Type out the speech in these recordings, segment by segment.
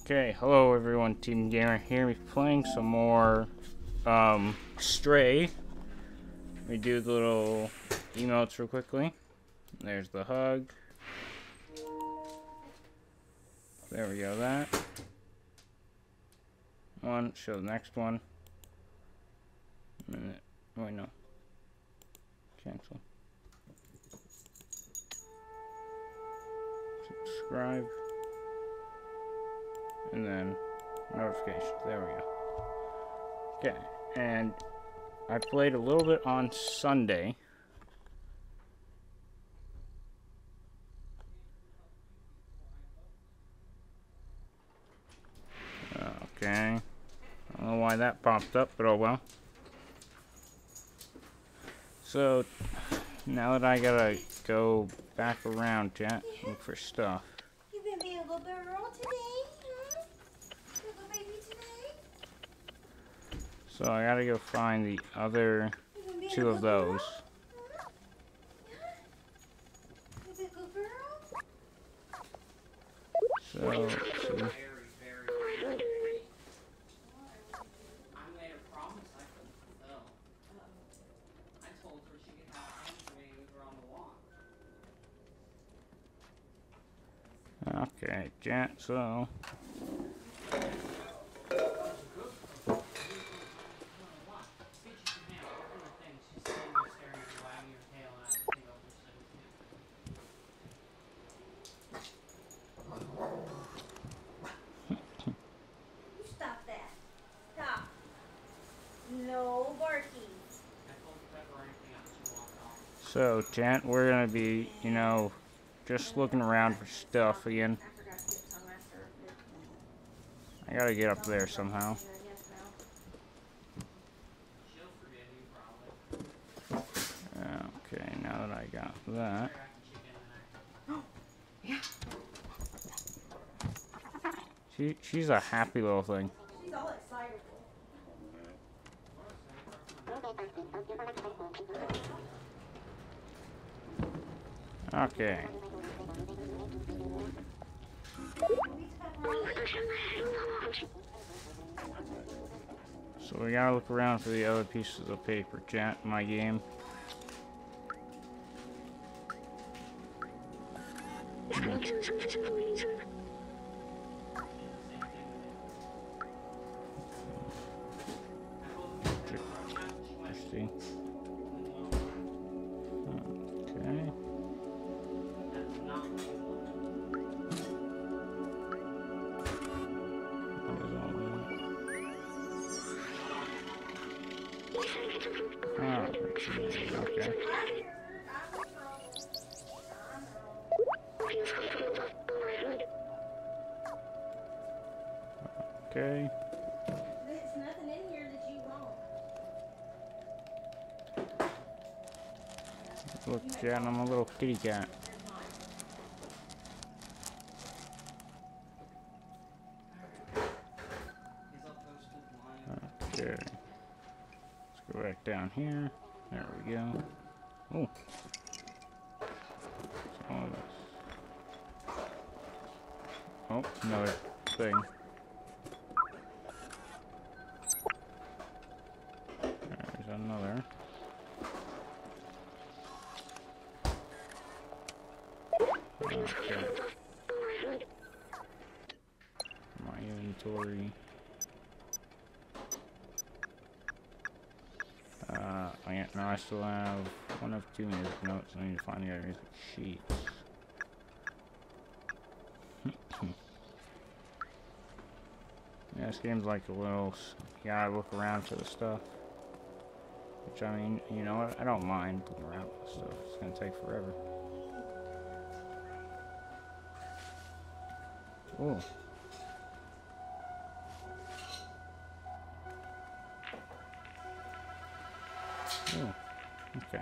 Okay, hello everyone, Team Gamer here. We're playing some more Stray. We do the little emotes real quickly. There's the hug. There we go, that. One, show the next one. Minute. Wait, no. Cancel. Subscribe. And then notifications. There we go. Okay, and I played a little bit on Sunday. Okay. I don't know why that popped up, but oh well. So, now that I gotta go back around, chat, look for stuff. You gonna be a little girl today? Huh? Little baby today? So I gotta go find the other two of those. Huh? You a good girl? So, let's see. Okay, chat, so... Stop that. Stop. No barking. So, chat, we're gonna be, you know, just looking around for stuff again. I forgot to get some master. I gotta get up there somehow. Okay, now that I got that. Yeah. She's a happy little thing. She's all excited. Okay. So we gotta look around for the other pieces of paper, chat, in my game. Interesting. Okay. Okay. Okay. There's nothing in here that you won't. Look, chat, I'm a little kitty cat. Okay. Let's go back down here. There we go. Oh. All of this. Oh, another thing. There's another. Okay. My inventory. Now I still have one of two music notes. I need to find the other music sheets. Yeah, this game's like a little. You gotta look around for the stuff. Which, I mean, you know what? I don't mind looking around for the stuff. It's gonna take forever. Ooh. Oh, okay.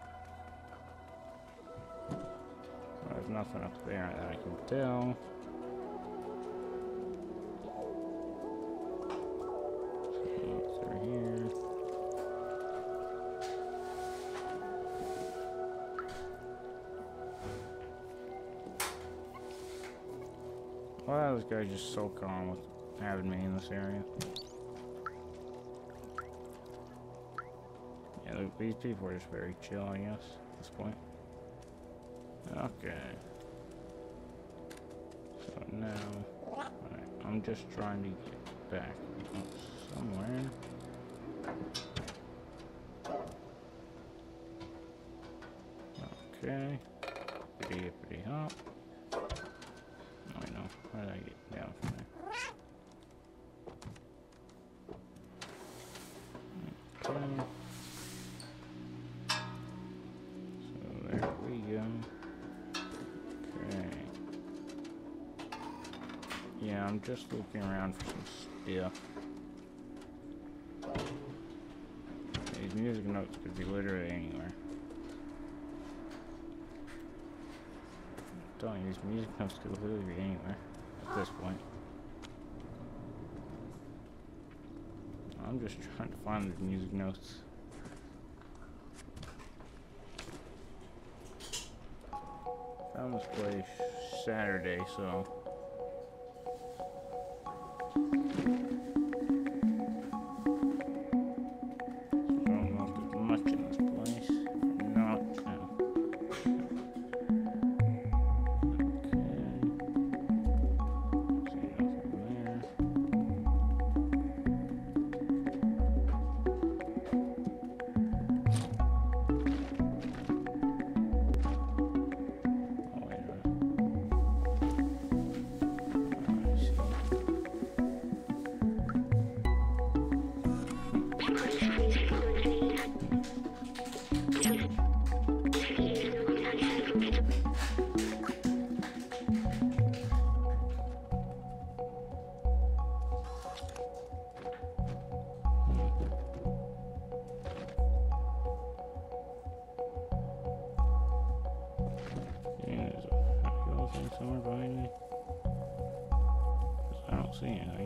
Well, there's nothing up there that I can tell. So, through here. Why is this guy just so calm with having me in this area? Yeah, these people are just very chill, I guess, at this point. Okay. So now, alright, I'm just trying to get back somewhere. Okay. Pretty hop. Oh, I know. How did I get down from there? Okay. So there we go. Okay. Yeah, I'm just looking around for some stuff. These music notes could be literally anywhere. I'm telling you, these music notes could literally be anywhere at this point. I'm just trying to find the music notes. Found this place Saturday, so I don't know if there's much in this place. Not. No. Okay. See nothing there. Oh, wait a minute. I see. Yeah, there's a yellow thing somewhere behind me. 'Cause I don't see anything.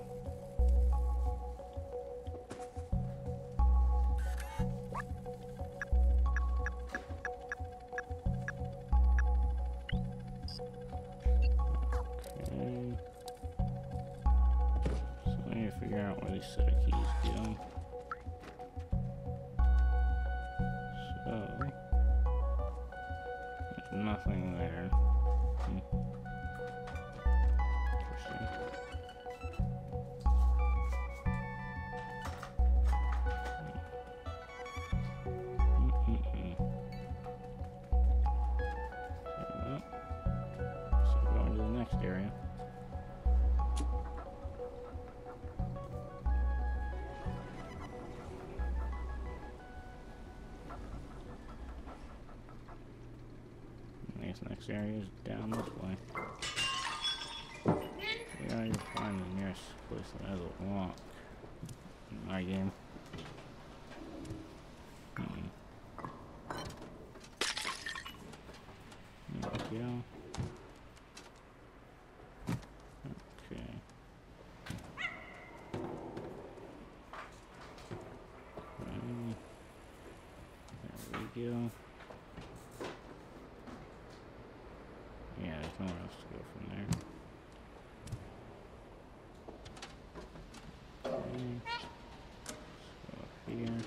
Okay. So I need to figure out where these set of keys go. So there's nothing there. Interesting. So going to the next area. And this next area is down this way. We gotta go find the nearest place that has a lock in my game. There we go. Okay. There we go. Yeah, there's nowhere else to go from there. Okay. So up here.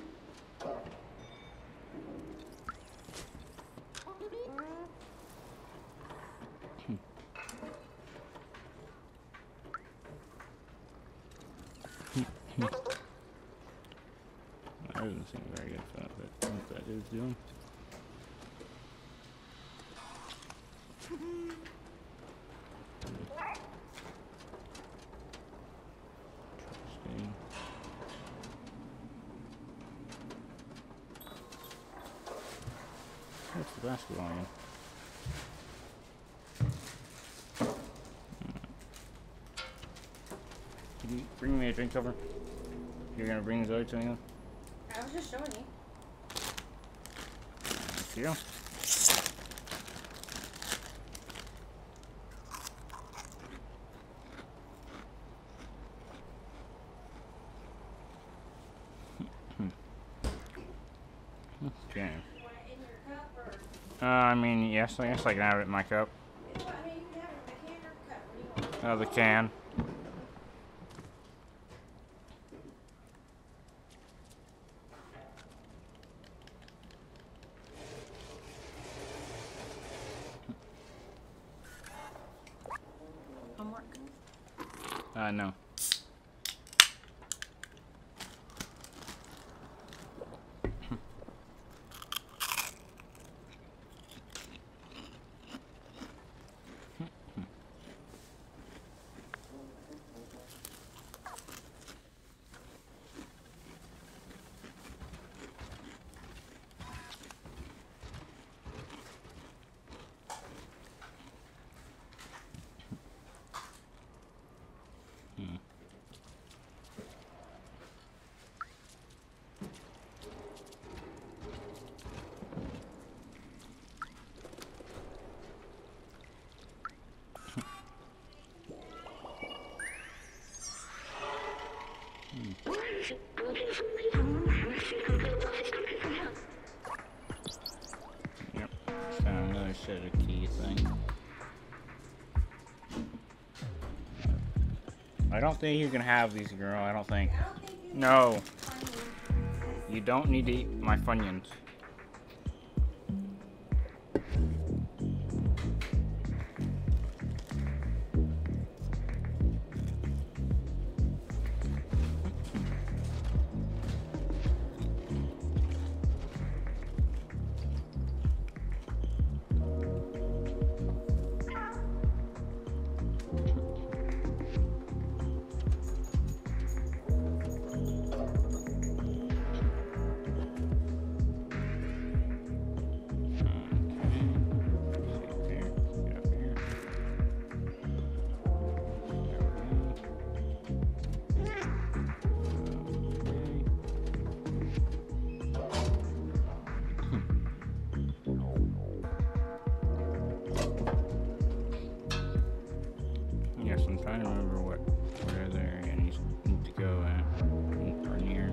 That doesn't seem very good for what that is doing. Interesting. What's the basketball in? Can you bring me a drink cover? You're gonna bring Zoe to me? I was just showing you. Thank you. Okay. You want it in your cup or? I mean, yes, I guess I can have it in my cup. I mean, you can have it in a can or a cup. What do you want? Out of the can. Homework? No. Yep. Just found another set of key thing. I don't think you can have these, girl. I don't think. No. You don't need to eat my Funyuns. Yes, I'm trying to remember where there needs to go at or near.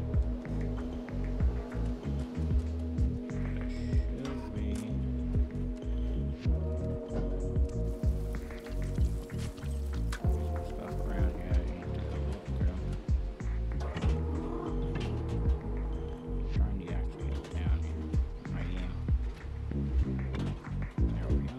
There should be. Stuff around here I need to look through. Trying to actually get down here. I am. There we go.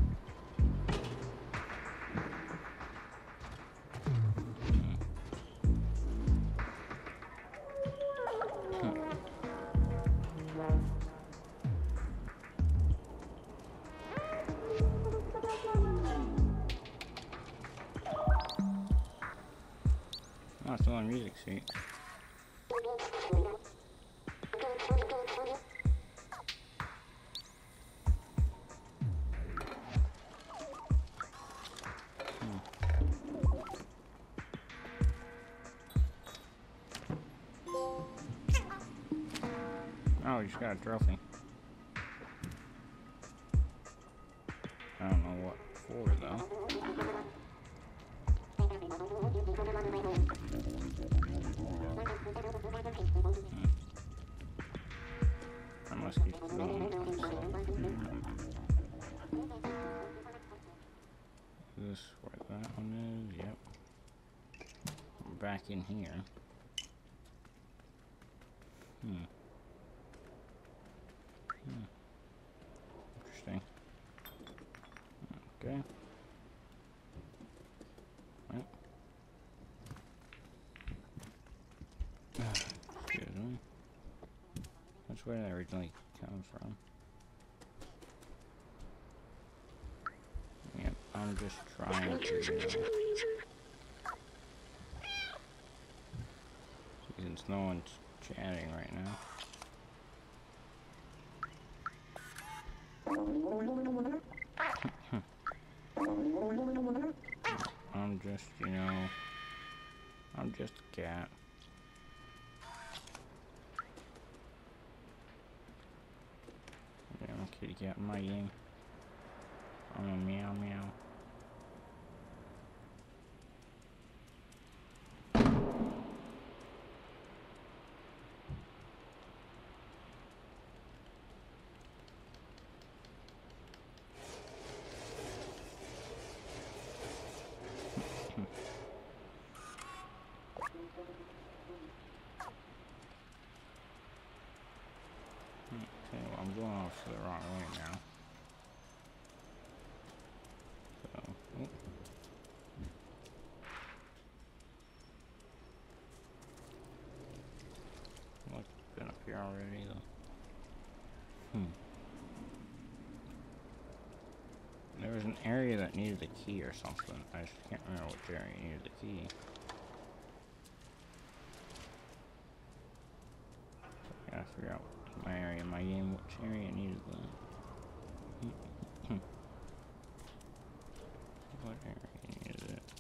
Oh, it's still on music seat. Oh, you just got a trophy. I don't know what for, though. I must keep going. Is this where that one is? Yep. I'm back in here. Interesting. Okay. Well. Excuse me. That's where that originally comes from. Yep, I'm just trying to, since no one's chatting right now. I'm just, I'm just a cat. Yeah, I'm a kitty cat in my game. I'm a meow meow. going off to the wrong way now. So, oh. Look, been up here already though. There was an area that needed a key or something. I just can't remember which area needed the key. I gotta figure out my area in my game, which area needed that. What area needed it?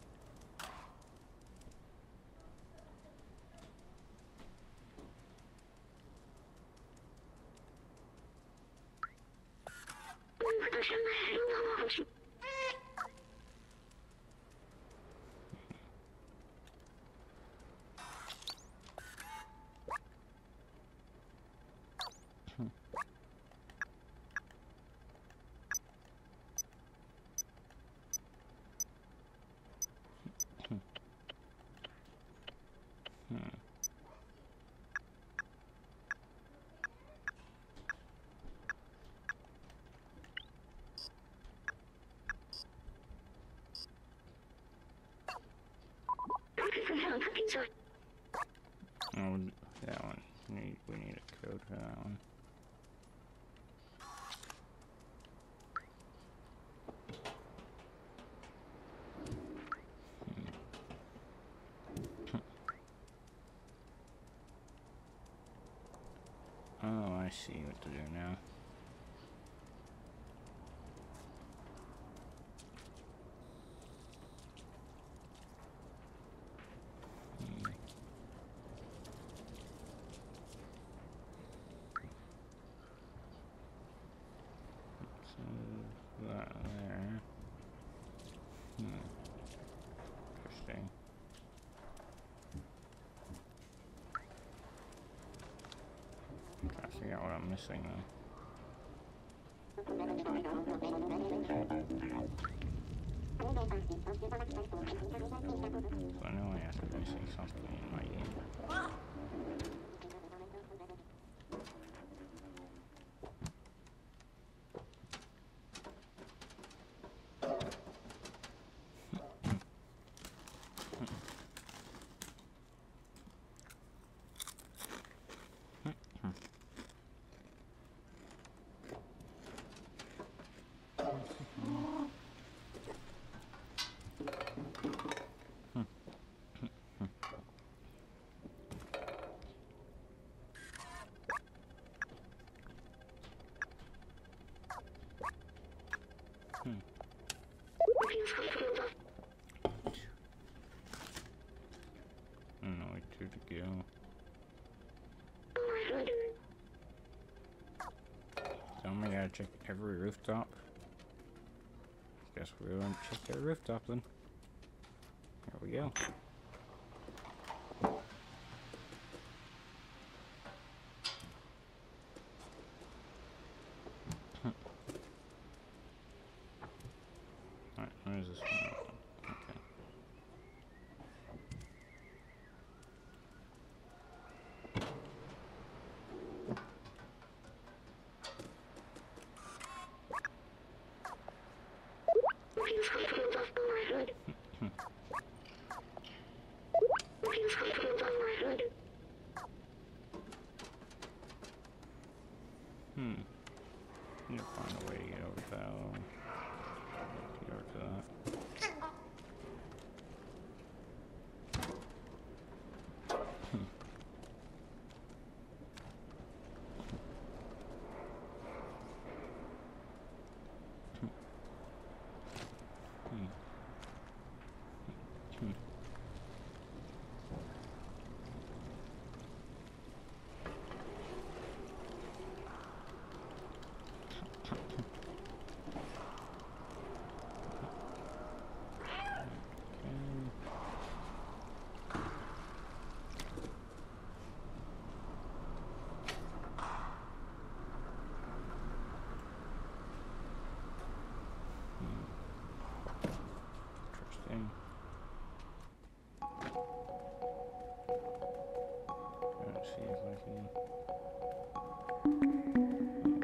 Oh, that one. We need a code for that one. Oh, I see what to do now. So, that there. Interesting. I'm trying to figure out what I'm missing though. So I know I have to be missing something in my game. Only two to go. So I gotta check every rooftop. Guess we're going to check every rooftop then. Here we go. Alright, where is this one? Okay. Need to find a way to get over to that. Get over to that. Interesting. Let's see if I can.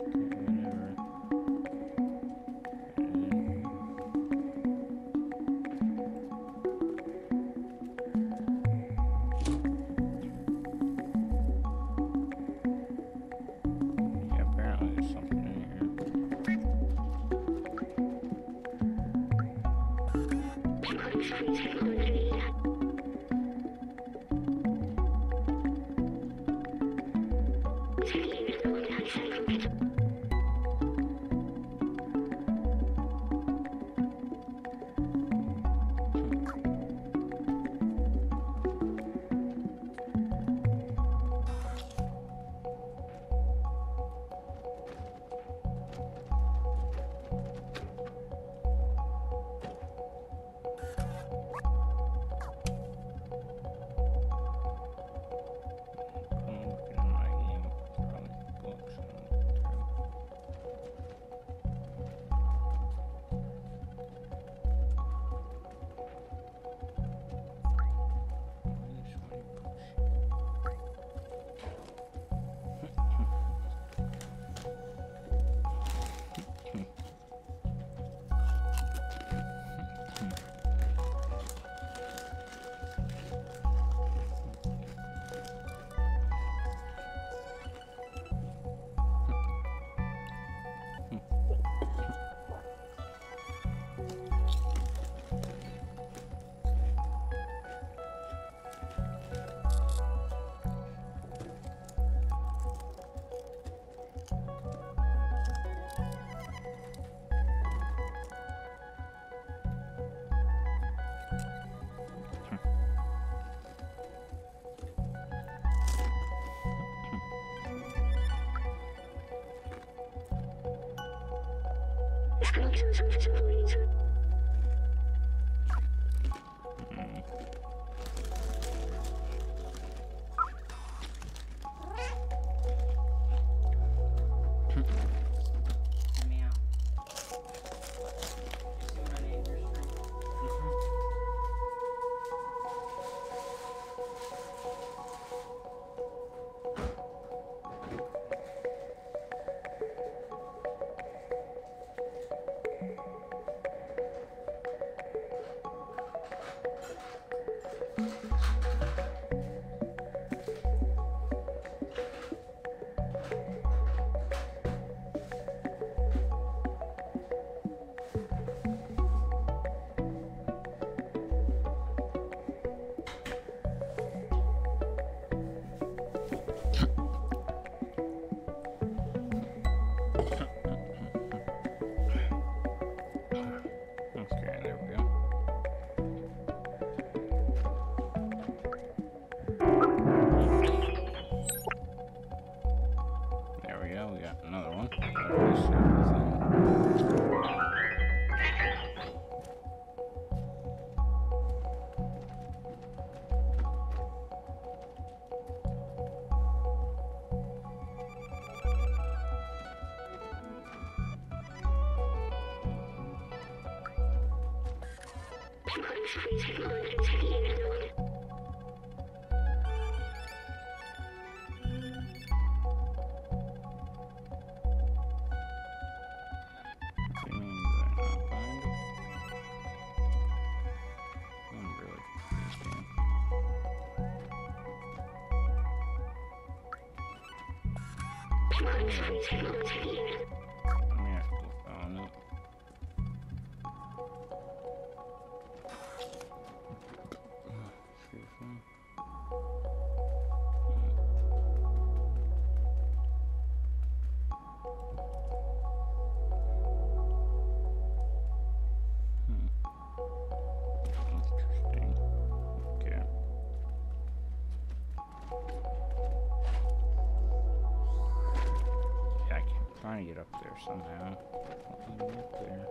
Trying to get up there somehow. Let me get there.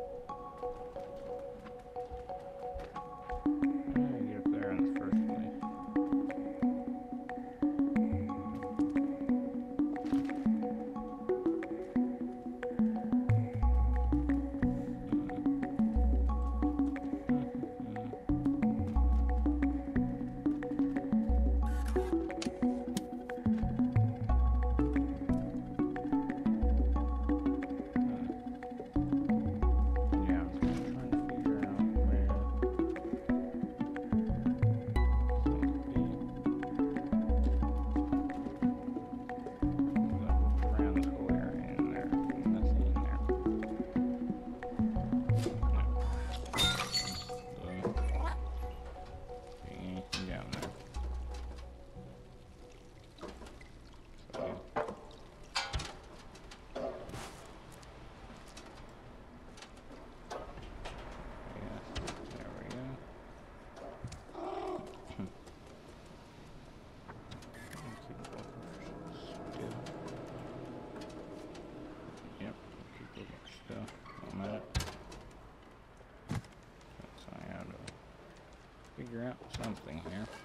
How do I get up there in the first place? Yeah, I'm just trying something here.